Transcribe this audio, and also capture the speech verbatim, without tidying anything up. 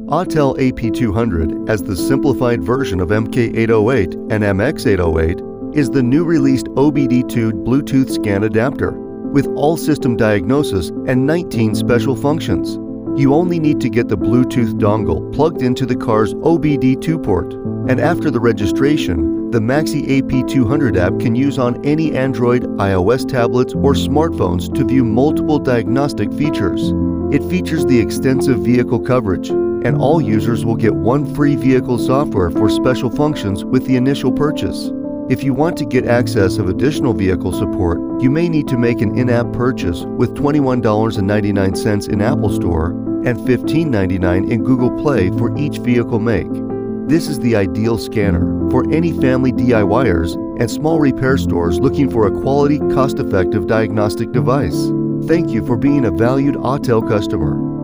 Autel A P two hundred, as the simplified version of M K eight oh eight and M X eight oh eight, is the new released O B D two Bluetooth scan adapter with all system diagnosis and nineteen special functions. You only need to get the Bluetooth dongle plugged into the car's O B D two port, and after the registration, the Maxi A P two hundred app can use on any Android, iOS tablets, or smartphones to view multiple diagnostic features. It features the extensive vehicle coverage, and all users will get one free vehicle software for special functions with the initial purchase. If you want to get access of additional vehicle support, you may need to make an in-app purchase with twenty-one dollars and ninety-nine cents in Apple Store and fifteen ninety-nine in Google Play for each vehicle make. This is the ideal scanner for any family DIYers and small repair stores looking for a quality, cost-effective diagnostic device. Thank you for being a valued Autel customer.